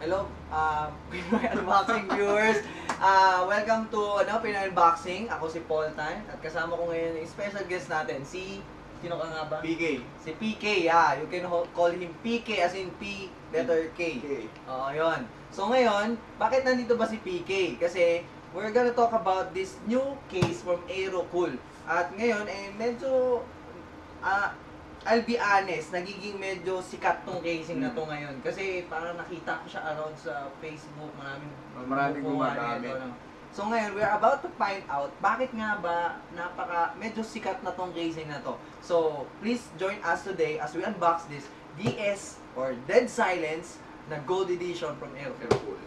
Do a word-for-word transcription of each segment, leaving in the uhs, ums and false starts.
hello, uh, Pinoy Unboxing viewers. Uh, welcome to ano, Pinoy Unboxing. Ako si Paul Tan at kasama ko ngayon yung special guest natin, si... Sino ka nga ba? P K. Si P K, yeah. You can call him P K as in P, letter K. K. Oo, yun. So ngayon, bakit nandito ba si P K? Kasi we're gonna talk about this new case from Aerocool. At ngayon, eh, medyo... Ah... Uh, I'll be honest, nagiging medyo sikat tong casing na to ngayon. Kasi parang nakita ko siya around sa Facebook, maraming maraming gumawa gumagamit. nito, no? So ngayon, we're about to find out bakit nga ba napaka medyo sikat na tong casing na to. So, please join us today as we unbox this D S or Dead Silence na Gold Edition from Aerocool.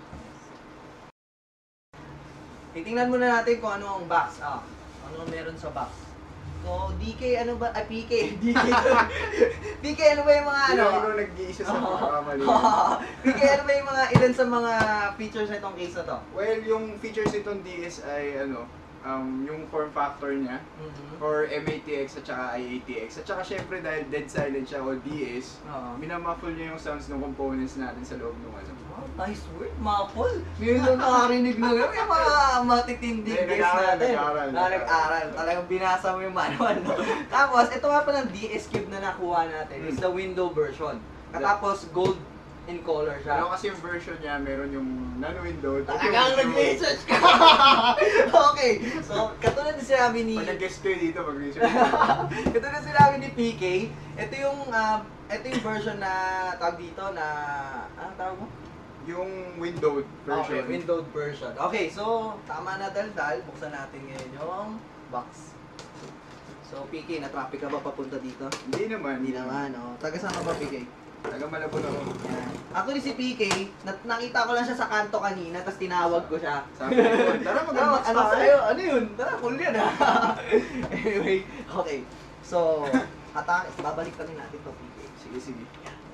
Titingnan muna natin kung ano ang box. Ah, ano meron sa box. So, D K, ano ba? Ah, P K. D K. P K, ano ba yung mga ano? Hindi ako nag-iisa sa mga kamali. P K, ano ba yung mga, ilan sa mga features na itong case na to? Well, yung features itong D S ay ano, um, yung form factor niya Mm-hmm. for M A T X at saka I A T X. At saka syempre dahil dead silent siya o D S, Oo. minamuffle niya yung sounds ng components natin sa loob ng ano. Wow, nice word, muffle. Ngayon lang nakarinig na yun. Yung mga matitinding Eh, guest nag-aaral, natin. nag-aaral, Na nag-aral. Talagang binasa mo yung manual. No? Tapos, ito nga pa ng D S Cube na nakuha natin. Hmm. It's the window version. Katapos, gold in color siya. Pero kasi yung version niya, meron yung non-window. Talagang nag-research ka! Okay, so katulad na sinabi ni... Pag nag-guest kayo dito, mag-research. Katulad na sinabi ni P K, ito yung, uh, ito yung version na tawag dito na... Anong tawag mo? Yung windowed version. Okay, windowed version. Okay, so tama na daldal. Buksan natin ngayon yung box. So P K, na-traffic ka ba papunta dito? Hindi naman. Hindi naman, no? Taga saan ka ba, P K? Taga Malabon ako. Yan. Actually si P K, na nakita ko lang siya sa kanto kanina, tapos tinawag ko siya. Sabi ko, tara mag-unbox ano tayo. sa'yo? Ano yun? Tara, cool yan ha. Anyway, okay. So, ata, babalik kami natin to, P K. Sige, sige.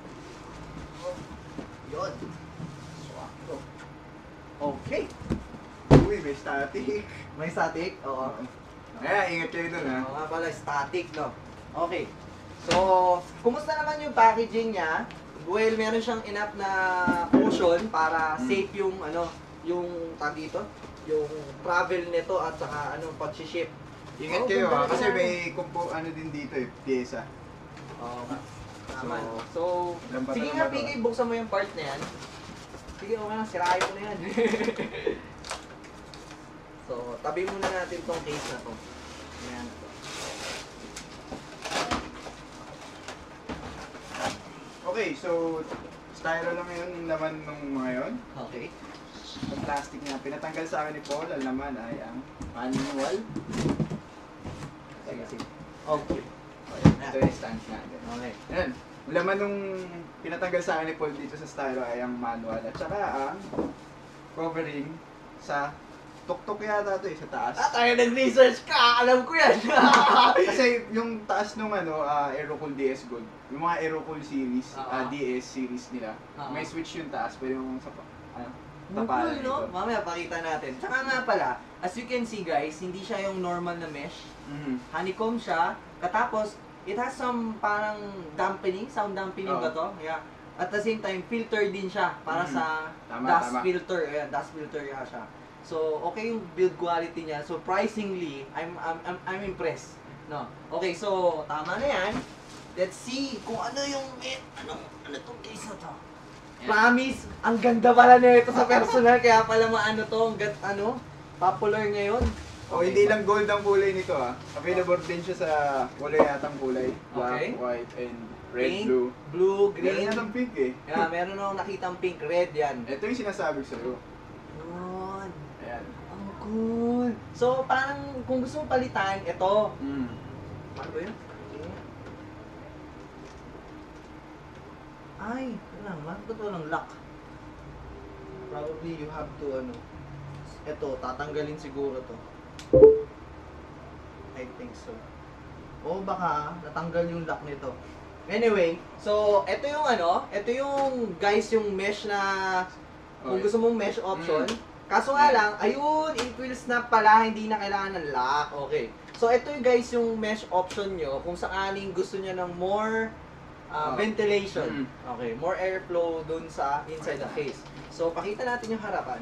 Yun. So, okay. Uy, may static. May static? Oo. Kaya, ingat kayo dun ha. Oo nga pala, static, no? Okay. So, kumusta naman yung packaging niya? Well, meron siyang enough na cushion para Hmm. safe yung, ano, yung, tag dito, yung travel nito at saka, ano, pag-ship. Ingat Oo, kayo ganda ha, na kasi yan. may kumpo, ano din dito eh, pyesa. Oo nga. Tama. So, So, lambatan sige ng nga, bato. P K, buksan mo yung part na yan. Sige, okay lang, sirahin mo na yan. So, tabi muna natin tong case na to. Ayan. Okay, so, styro lang yun yung laman ng mga yun. Okay. Ang plastic niya, pinatanggal sa akin ni Paul, ang laman ay ang manual. Sige, sige. Okay. Ito yung stance natin. Okay. Yan. Ang laman nung pinatanggal sa akin ni Paul dito sa styro ay ang manual at saka ang covering sa tuktok yata ito eh, sa taas. Ah, tayo nag-research ka! Alam ko yan! Kasi yung taas nung ano, uh, Aerocool D S Gold, yung mga Aerocool series, Ah. uh, D S series nila, Ah. may switch yung taas, pwede yung sa ano, Cool, tapalan no? dito. Mamaya pakita natin. Tsaka nga pala, as you can see guys, hindi siya yung normal na mesh. Mhm. Honeycomb siya. Katapos, it has some parang dampening, sound dampening Oo. ba to? Yeah. At the same time, filter din siya para Mhm. sa Tama, dust tama. filter. Ayan, dust filter nga siya. So, okay yung build quality niya. Surprisingly, I'm I'm I'm, I'm impressed. No. Okay, so tama na 'yan. Let's see kung ano yung eh, ano ano tong case na to. Yan. Promise, ang ganda pala nito sa personal kaya pala maano to, ang gat ano, popular ngayon. O hindi lang gold ang kulay nito ah. Available din siya sa wala yatang kulay. Black, Okay. white, and red, Pink, blue. blue, Green. green. Meron pink eh. Yeah, meron akong nakitang pink, red yan. Ito yung sinasabi ko sa'yo. Yun. Ayan. Ang cool. So, parang kung gusto mo palitan, ito. Mm. Ano ba yun? Ay, yun lang. Bakit ito walang lock? Probably you have to, ano, ito, tatanggalin siguro to. I think so. O baka, natanggal yung lock nito. Anyway, so, ito yung ano, ito yung, guys, yung mesh na, kung Okay. gusto mong mesh option. Mm. Kaso nga lang, ayun, it will snap pala, hindi na kailangan ng lock. Okay. So, ito yung guys, yung mesh option nyo, kung sakaling gusto nyo ng more ah, Oh. ventilation. Mm. Okay, more airflow dun sa inside the case. So, pakita natin yung harapan.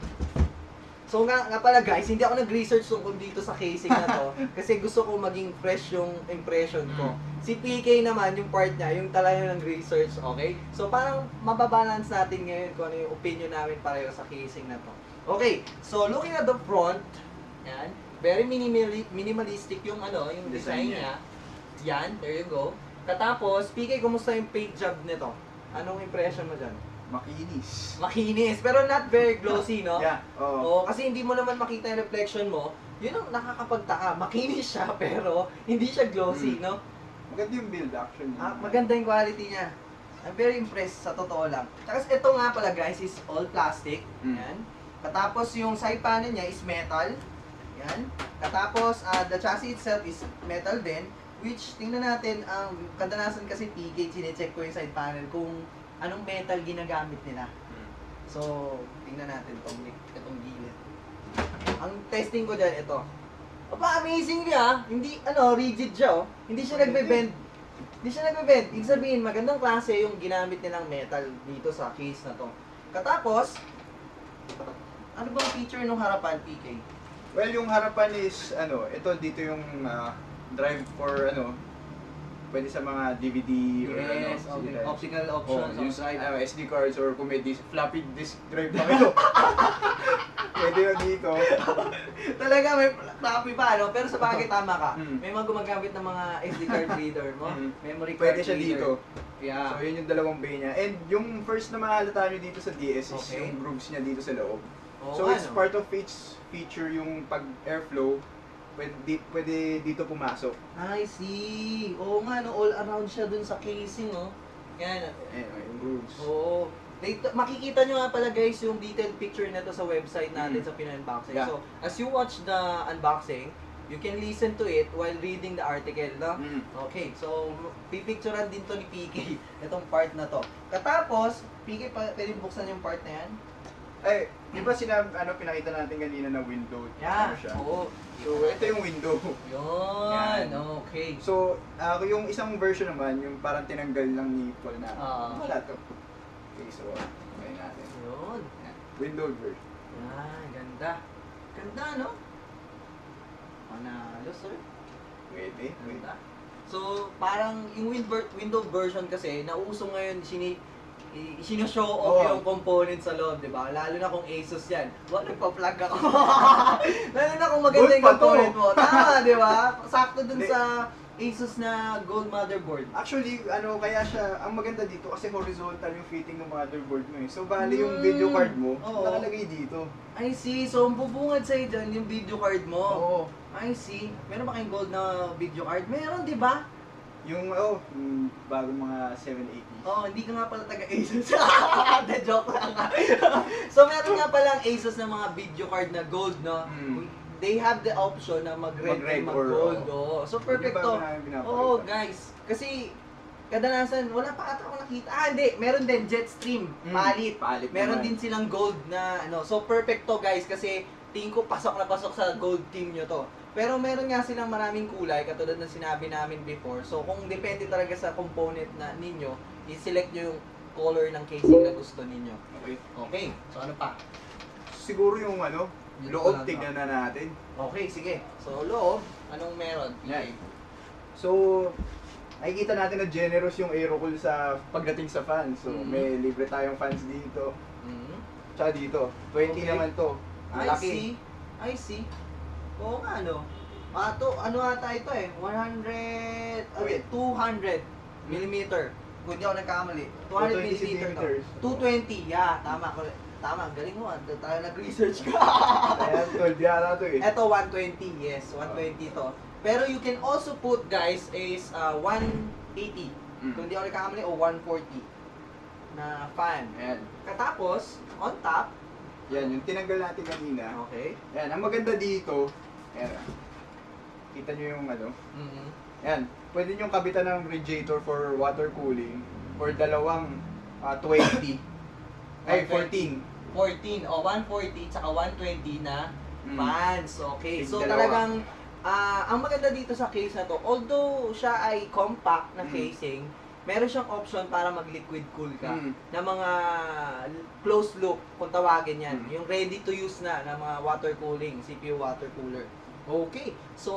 So nga, nga pala guys, hindi ako nag-research tungkol dito sa casing na to kasi gusto ko maging fresh yung impression ko. Si P K naman, yung part niya, yung talaga ng research, okay? So parang mababalance natin ngayon kung ano yung opinion namin pareho sa casing na to. Okay, so looking at the front, yan, very minimali minimalistic yung ano, yung design, Design niya. Yan, there you go. Katapos, P K, kumusta yung paint job nito? Anong impression mo dyan? Makinis. Makinis, pero not very glossy, no? Yeah, oo. Oo, kasi hindi mo naman makita yung reflection mo. Yun ang nakakapagtaka. Makinis siya, pero hindi siya glossy, Mm. no? Maganda yung build actually. Ah, maganda yung quality niya. I'm very impressed, sa totoo lang. Tsaka ito nga pala guys, is all plastic. Mm. Yan. Katapos yung side panel niya is metal. Yan. Katapos, ah, the chassis itself is metal din. Which, tingnan natin, ang kadalasan kasi P K, chinecheck ko yung side panel kung anong metal ginagamit nila. So, tingnan natin itong, itong gilid. Ang testing ko dyan, ito. Aba, amazing niya. Hindi, ano, rigid siya, oh. Hindi siya nagbe-bend. Hindi siya nagbe-bend. Ibig sabihin, magandang klase yung ginamit nilang metal dito sa case na to. Katapos, ano bang feature nung harapan, P K? Well, yung harapan is, ano, ito dito yung ah, drive for, ano, pwede sa mga D V D or ano. Yes, okay. sila. Optional Oh, options. yung outside. uh, S D cards or kung may dis- floppy disk drive pa kayo. Pwede yun dito. Talaga, may copy pa, ano? Pero sa bagay, tama ka. Mm. May mga gumagamit ng mga S D card reader mo. Mm. Memory card Pwede siya reader. dito. Yeah. So yun yung dalawang bay niya. And yung first na mahalata nyo dito sa D S is Okay. yung grooves niya dito sa loob. Oo So nga, it's no? part of its feature yung pag airflow. Pwede, di- pwede dito pumasok. I see. Oo nga, no, all around siya dun sa casing, oh. Yan. Ayan, oh, yung grooves. Oo. Dito, makikita nyo nga pala guys yung detailed picture nito sa website natin Mm. sa Pinoy Unboxing. Yeah. So, as you watch the unboxing, you can listen to it while reading the article, no? Mm. Okay, so pipicturean din to ni P K, itong part na to. Katapos, P K, pa, pwede buksan yung part na yan? Ay, di ba sinab ano, pinakita natin kanina na window? Yeah, Ano siya? oo. So, ito yung window. Yun, Yan. okay. So, ah, yung isang version naman, yung parang tinanggal lang ni Paul na, Ah. wala to. Okay, so, try natin. Yun. Yan. Window version. Yan, ganda. Ganda, no? Panalo, sir. Pwede, pwede. Ganda. So, parang yung window, window version kasi, nauso ngayon, sini, i- sinushow off Oo. yung components sa loob, di ba? Lalo na kung Asus yan. Wala, nagpa-plug ako. Lalo na kung maganda Gold yung pa to. component mo. Tama, di ba? Sakto dun Hindi. sa Asus na gold motherboard. Actually, ano, kaya siya, ang maganda dito kasi horizontal yung fitting ng motherboard mo eh. So, bali yung Mm. video card mo, Oo. nakalagay dito. I see. So, ang bubungad sa'yo dyan yung video card mo. Oo. I see. Meron ba kayong gold na video card? Meron, di ba? Yung, oh, yung bagong mga seven eighty. Oo, oh, hindi ka nga pala taga-Asus. The joke lang. So, meron nga palang Asus na mga video card na gold, no? Mm. They have the option na mag-red Mag-red and or, mag-gold. oo. Oo. So, perfect Hindi to. ba namin pinapakita? Oo, guys. Kasi, kadalasan, wala pa ata ako nakita. Ah, hindi. Meron din Jetstream. Mm, Palit. palit Meron naman. din silang gold na, ano. So, perfect to, guys. Kasi, tingin ko, pasok na pasok sa gold team nyo to. Pero meron nga silang maraming kulay, katulad ng sinabi namin before. So, kung depende talaga sa component na ninyo, i-select nyo yung color ng casing na gusto ninyo. Okay. Okay, so ano pa? Siguro yung ano, Dito loob lang to. tignan na natin. Okay, sige. So, loob, anong meron? Yan. So, nakikita natin na generous yung Aerocool sa pagdating sa fans. So, Mhm. may libre tayong fans dito. Mhm. Tsaka dito, twenty Okay. naman to. I Malaki. see. I see. Oo nga, ano? Ah, to, ano ata ito eh? one hundred, ah, Wait. two hundred millimeter. Kung di ako nagkamali. two hundred two twenty millimeter to. centimeters. two twenty, yeah. Tama. ko- Tama, ang galing mo. ah. Tayo nag-research ka. Kaya twelve yata to eh. Ito, one twenty. Yes, one twenty to. Pero you can also put, guys, is uh, one eighty. Mm. Kung di ako nagkakamali, o one forty na fan. Ayan. Katapos, on top, Yan, yung tinanggal natin kanina. okay. Ayan, ang maganda dito, ayan. Kita nyo yung ano. Mhm. Ayan, pwede nyo kabitan ng radiator for water cooling or dalawang ah, twenty. Ay, fourteen. fourteen, o one forty, tsaka one twenty na Mm. fans. Okay, Tig so dalawa. talagang, ah, ang maganda dito sa case na to, although siya ay compact na Mm. casing, meron siyang option para mag-liquid cool ka. Mm. Na mga closed loop, kung tawagin yan. Mm. Yung ready to use na, na mga water cooling, C P U water cooler. Okay. So,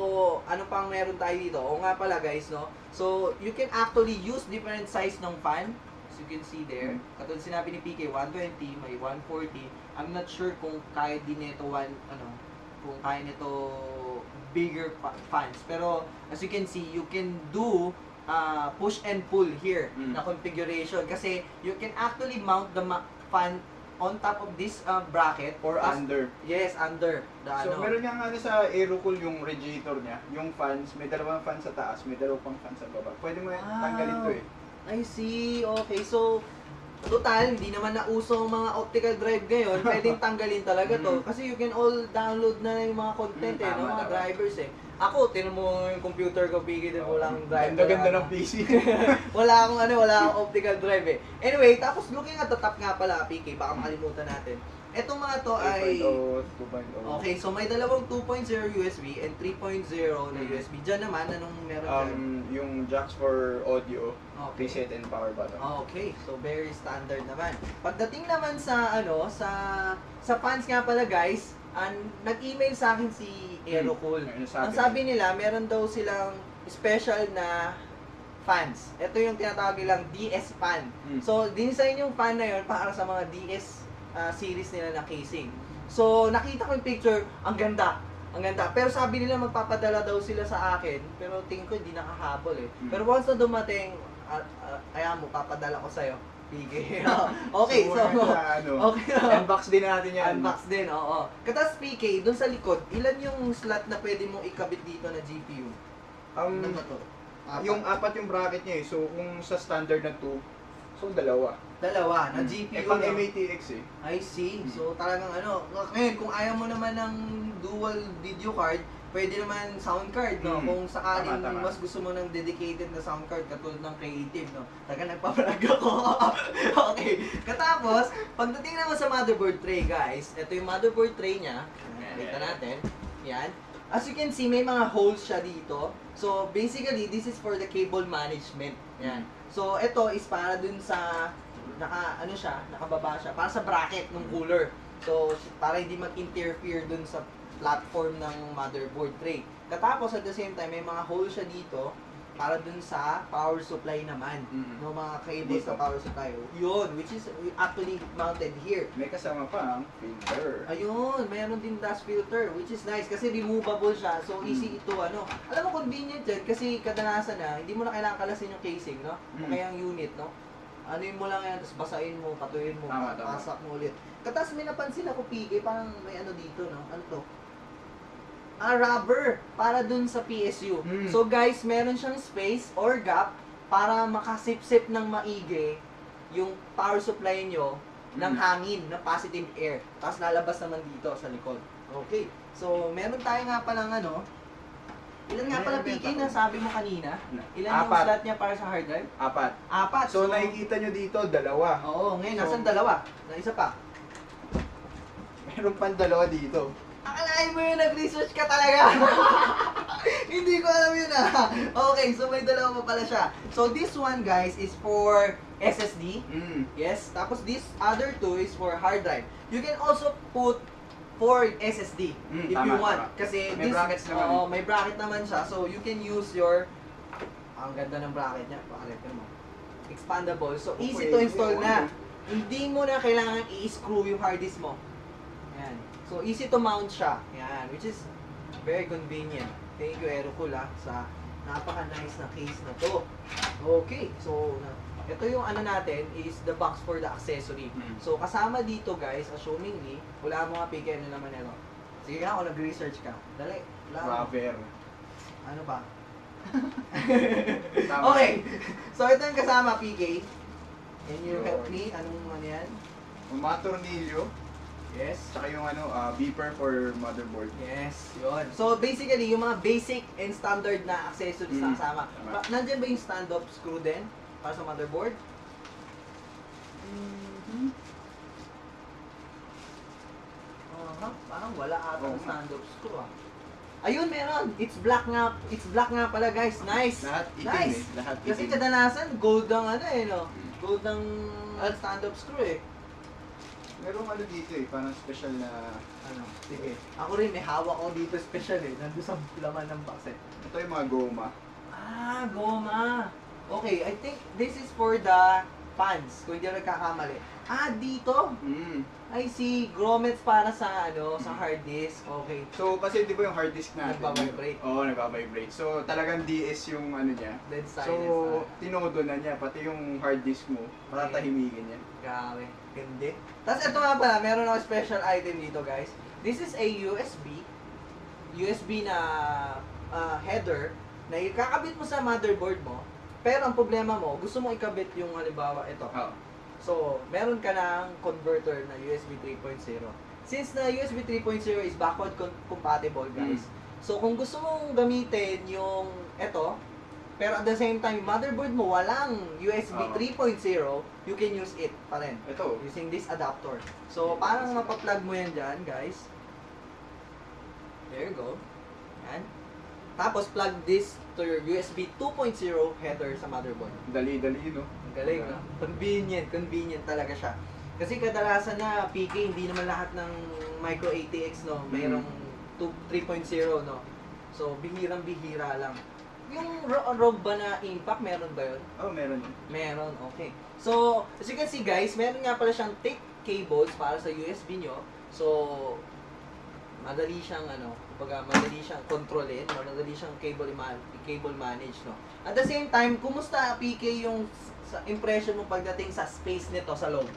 ano pang meron tayo dito? O nga pala guys, no? So, you can actually use different size ng fan. As you can see there. Mm. Katulad sinabi ni P K, one twenty, may one forty. I'm not sure kung kaya din nito one, ano, kung kaya nito bigger fa- fans. Pero, as you can see, you can do uh, push and pull here Mm. na configuration. Kasi, you can actually mount the ma- fan on top of this uh, bracket. Or Tas- under. Yes, under the So, ano. meron niyang ano sa Aerocool yung radiator niya. Yung fans, may dalawang fans sa taas, may dalawang pang fans sa baba. Pwede mo Ah. tanggalin to eh. I see. Okay, so total, hindi naman na uso ang mga optical drive ngayon. Pwedeng tanggalin talaga to. Mm. Kasi you can all download na yung mga content Mm, eh, tama, ng mga tama. drivers eh. Ako, tinan mo yung computer ko, Piggy, din walang drive. Ganda-ganda wala ng P C. wala akong ano, wala akong optical drive eh. Anyway, tapos looking at the top nga pala, P K, baka makalimutan natin. Etong mga to ay... two point oh. Okay, so may dalawang two point oh U S B and three point oh na U S B. Diyan naman, anong meron dyan? Um, yung jacks for audio, Okay. reset and power button. Okay, so very standard naman. Pagdating naman sa ano, sa sa fans nga pala guys, an nag-email sa akin si Aerocool. Hmm. Ano Ang sabi nila, meron daw silang special na fans. Ito yung tinatawag nilang D S fan. Hmm. So, dinisign yung fan na yun para sa mga D S uh, series nila na casing. So, nakita ko yung picture, ang ganda. Ang ganda. Pero sabi nila magpapadala daw sila sa akin, pero tingin ko hindi nakahabol eh. Hmm. Pero once na dumating, uh, uh, ayan mo, papadala ko sa'yo. P K. Okay, so, So, sa, ano, okay. unbox din natin yan. Unbox din, oo. Katas P K, dun sa likod, ilan yung slot na pwede mong ikabit dito na G P U? Um, Ano ba to? Apat. yung apat yung bracket niya eh. So, kung sa standard na two, so dalawa. Dalawa, na Hmm. G P U. Eh, pang no? M A T X eh. I see. Hmm. So talagang ano, ngayon kung ayaw mo naman ng dual video card, pwede naman sound card, no? Hmm. Kung sakaling Tama, tama. mas gusto mo ng dedicated na sound card katulad ng creative, no? Taga nagpapalag ako. Okay. Katapos, pagdating naman sa motherboard tray, guys, ito yung motherboard tray niya. Kita natin. Yan. As you can see, may mga holes siya dito. So, basically, this is for the cable management. Yan. So, ito is para dun sa naka ano siya, nakababa siya para sa bracket ng cooler. So para hindi mag-interfere dun sa platform ng motherboard tray. Katapos at the same time may mga hole siya dito para dun sa power supply naman. Mhm. No mga cables Dito. sa power supply. Yun, which is actually mounted here. May kasama pa ang filter. Ayun, mayroon din dust filter, which is nice kasi removable siya. So easy ito ano. Alam mo convenient yan kasi kadalasan na hindi mo na kailangan kalasin yung casing, no? O Mm. kaya yung unit, no? Anuin mo lang yan, tapos basahin mo, patuyin mo, Tama, tama. pasak mo ulit. Katas may napansin ako, P K, parang may ano dito, no? Ano to? Ah, rubber, para dun sa P S U. Mm. So guys, meron siyang space or gap para makasip-sip ng maigi yung power supply nyo ng Mm. hangin, ng positive air. Tapos lalabas naman dito sa likod. Okay. So, meron tayo nga palang ano, ilan nga pala P K na sabi mo kanina? Ilan yung Apat. slot niya para sa hard drive? Apat. Apat. So, nakikita nyo dito, dalawa. Oo, ngayon, So, nasan dalawa? Na isa pa. Meron pang dalawa dito. Akalain mo yun, nag-research ka talaga. Hindi ko alam yun ah. Okay, so may dalawa pa pala siya. So this one guys is for S S D. Mm. Yes, tapos this other two is for hard drive. You can also put for S S D Mm, if tama, you want. tama. Kasi May this, brackets naman. oo, may bracket naman siya. So you can use your, ang ganda ng bracket niya. Bakit mo? Expandable. So easy Okay, to install okay. na. Hindi mo na kailangan i-screw yung hard disk mo. Yan. So easy to mount siya. Yan, which is very convenient. Thank you Aerocool ah, sa napaka-nice na case na to. Okay, so na- ito yung ano natin is the box for the accessory. Mm. So kasama dito guys, assumingly, wala mo nga P K, ano naman ito. Sige nga, kung nag-research ka. Dali, wala mo. Rubber. Ano ba? Tama. Okay, so ito yung kasama P K. Can you Yun. help me? Anong ano yan? Yung mga tornilyo, Yes. tsaka yung ano, ah, beeper for motherboard. Yes, yun. So basically, yung mga basic and standard na accessories na Mm, kasama. tama. Ba- Nandyan ba yung stand-up screw din? Para sa motherboard? Mhm. Uh-huh. Parang wala ata Oo ng nga. stand-up screw ah. Ayun, meron. It's black nga. It's black nga pala, guys. Nice. Lahat itim Nice. eh. Lahat Kasi itim. kadalasan, gold ang ano eh, no? Hmm. Gold ang stand-up screw eh. Merong ano dito eh, parang special na... Ano, sige. Ako rin, may hawak ko dito special eh. Nandun sa laman ng box eh. Ito yung mga goma. Ah, goma. Okay, I think this is for the fans, kung hindi ako nagkakamali. Ah, dito? Mm. I see. Grommets para sa ano, sa hard disk. Okay. So, kasi di ba yung hard disk natin? Nagbabibrate. Oo, nagbabibrate. So, talagang D S yung ano niya. Dead So, silence. tinodo na niya, pati yung hard disk mo, patatahimikin niya. Grabe. Hindi. Tapos ito nga pala, meron ako special item dito, guys. This is a U S B. U S B na ah, header na ikakabit mo sa motherboard mo. Pero ang problema mo, gusto mo ikabit yung halimbawa ito. Oo. So, meron ka ng converter na U S B three point oh. Since na U S B three point oh is backward com- compatible, guys. Mm. So, kung gusto mong gamitin yung ito, pero at the same time, yung motherboard mo walang U S B Oo. three point oh, you can use it pa rin Ito. using this adapter. So, parang mapaplug mo yan dyan, guys. There you go. Yan. Tapos, plug this to your U S B two point oh header sa motherboard. Dali-dali, no? Ang galing, no? Convenient, convenient talaga siya. Kasi kadalasan na P K, hindi naman lahat ng micro A T X, no? Mayroong two, three point oh, no? So, bihirang-bihira lang. Yung ro- Rogue ba na impact, meron ba yun? Oh, meron yun. Meron, okay. So, as you can see guys, meron nga pala siyang thick cables para sa U S B nyo. So, madali siyang ano, kumbaga madali siyang kontrolin, madali siyang cable man cable manage, no. At the same time, kumusta P K yung sa impression mo pagdating sa space nito sa loob?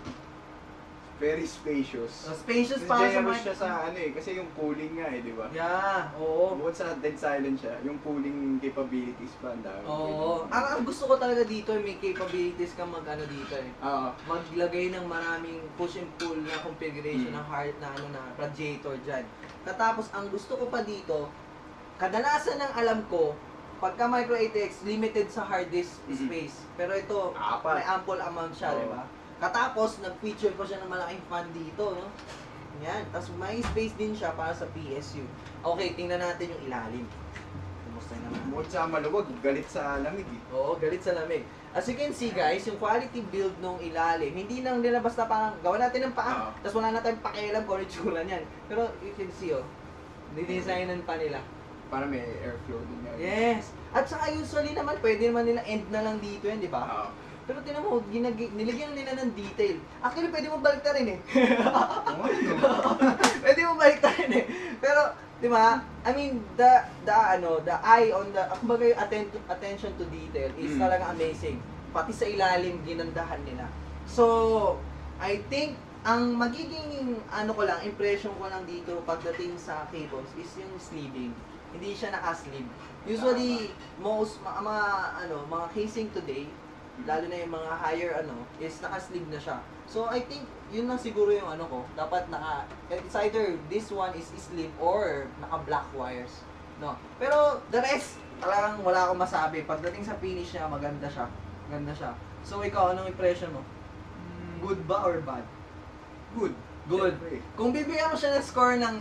Very spacious. So, spacious Kasi para sa generous mic. siya sa ano eh, kasi yung cooling nga eh, di ba? Yeah, oo. Bukod sa dead silent siya, yung cooling capabilities pa, ang dami. Oo. Ang, ang gusto ko talaga dito, may capabilities kang mag ano dito eh. Oo. Maglagay ng maraming push and pull na configuration Mm. ng hard na ano na radiator dyan. Katapos ang gusto ko pa dito, kadalasan ng alam ko, pagka micro A T X, limited sa hard disk Mhm. space. Pero ito, Apat. may ample amount siya, Oo. di ba? Katapos, nag-feature ko siya ng malaking fan dito, no? Yan. Tapos may space din siya para sa P S U. Okay, tingnan natin yung ilalim. Kumusta naman? Bukod sa maluwag, galit sa lamig eh. Oo, galit sa lamig. As you can see guys, yung quality build nung ilalim, hindi nang nila basta parang gawa natin ng paa, Oo. tapos wala na tayong pakialam kung ano yung tsura niyan. Pero you can see oh, didesignan pa nila. Para may airflow din nga. Yes! At saka usually naman, pwede naman nila end na lang dito yan, di ba? Oo. Pero tinan mo, ginag- nilagyan nila ng detail. Actually, pwede mo balik rin eh. Oo, ano? Pwede mo balik rin eh. Pero, di ba, I mean, the, the, ano, the eye on the, kumbaga yung atten- attention to detail is Mm. talaga amazing. Pati sa ilalim, ginandahan nila. So, I think, ang magiging, ano ko lang, impression ko lang dito pagdating sa cables is yung sleeving. Hindi siya naka-sleeve. Usually, most, mga, mga, ano, mga casing today, lalo na yung mga higher ano, is naka-sleeve na siya. So, I think, yun lang siguro yung ano ko. Dapat naka, it's either this one is sleeve or naka-black wires. No? Pero, the rest, talagang wala akong masabi. Pagdating sa finish niya, maganda siya. Maganda siya. So, ikaw, anong impression mo? Good ba or bad? Good. Good. Siyempre. Kung bibigyan mo siya ng score ng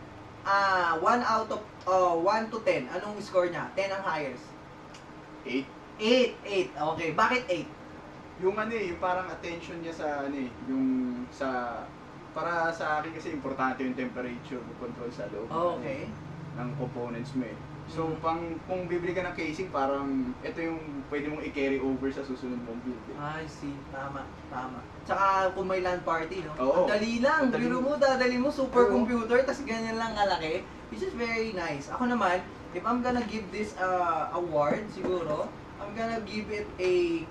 ah one out of uh, one to ten, anong score niya? ten ang highest. Eight. eight, eight. Okay, bakit eight? Yung ano eh, yung parang attention niya sa ano eh, yung sa para sa akin kasi importante yung temperature control sa loob Okay. ng components mo eh. So, Mhm. pang kung bibili ka ng casing, parang ito yung pwede mong i-carry over sa susunod mong build. Eh. I see. Tama, tama. Tsaka kung may LAN party, no? Oo. Ang dali lang. Ang dali. Biro mo, dadali mo, super Oo. computer, tas ganyan lang kalaki. Which is very nice. Ako naman, if I'm gonna give this uh, award, siguro, I'm gonna give it a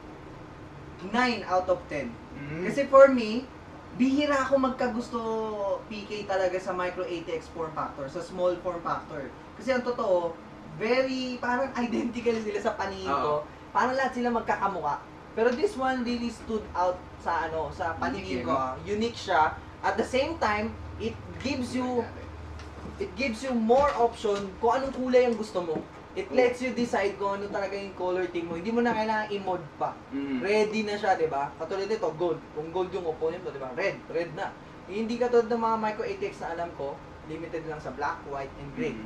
nine out of ten. Mm. Kasi for me, bihira ako magkagusto P K talaga sa micro A T X form factor, sa small form factor. Kasi ang totoo, very, parang identical sila sa paningin ko. Parang lahat sila magkakamuka. Pero this one really stood out sa ano, sa paningin Unique, ko. ah. Unique siya. At the same time, it gives you it gives you more option kung anong kulay ang gusto mo. It lets you decide kung ano talaga yung color theme mo. Hindi mo na kailangan i-mod pa. Mm. Ready na siya, di ba? Katulad nito, gold. Kung gold yung opponent mo, di ba? Red. Red na. Hindi katulad ng mga micro A T X na alam ko, limited lang sa black, white, and gray. Mm.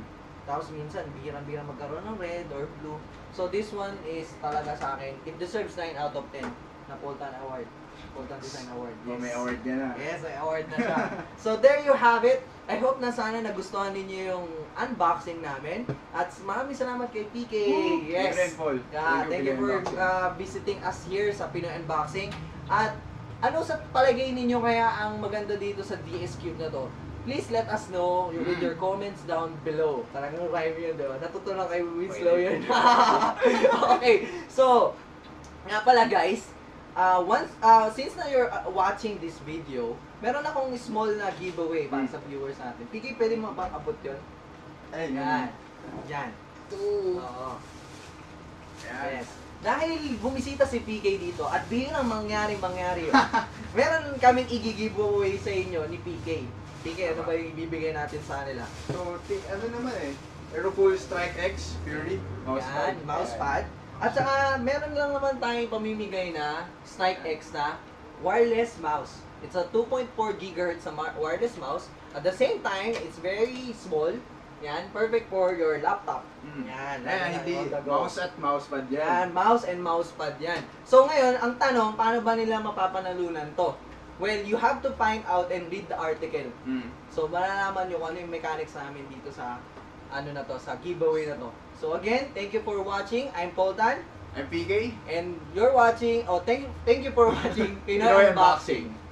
Tapos minsan, bihirang-bihirang magkaroon ng red or blue. So this one is talaga sa akin, it deserves nine out of ten na Poltan Award. Poltan Design Award. Oh, may award yan na. Yes, may award na siya. So there you have it. I hope na sana nagustuhan ninyo yung unboxing namin. At maraming salamat kay P K. Yes. Yes. Paul. Yeah, thank you for uh, visiting us here sa Pinoy Unboxing. At ano sa palagay ninyo kaya ang maganda dito sa D S Cube na to? Please let us know with your comments down below. Talagang rhyme yun, di ba? Natutunan kay Winslow yun. Okay, so, nga pala guys, uh, once, uh, since na you're uh, watching this video, meron akong small na giveaway para sa viewers natin. P K, pwede mo bang abot yun? Ay, Yan. Yan. Oo. Yan. Yes. Dahil bumisita si P K dito at bihirang mangyari-mangyari yun, meron kaming i-giveaway sa inyo ni P K. P K, ano ba yung ibibigay natin sa kanila? So, t- ano naman eh, Aerocool Strike X Fury mousepad. Yan, mousepad. At saka, meron lang naman tayong pamimigay na Strike X na wireless mouse. It's a two point four gigahertz na ma- wireless mouse. At the same time, it's very small. Yan, perfect for your laptop. Mm. Yan, Ayan, hindi on the go. mouse at mousepad yan. Yan, mouse and mousepad yan. So ngayon, ang tanong, paano ba nila mapapanalunan to? Well, you have to find out and read the article. Mm. So malalaman nyo kung ano yung mechanics namin dito sa ano na to, sa giveaway na to. So again, thank you for watching. I'm Paul Tan. I'm P K. And you're watching, oh thank you, thank you for watching Pinoy Pinoy Unboxing. Unboxing.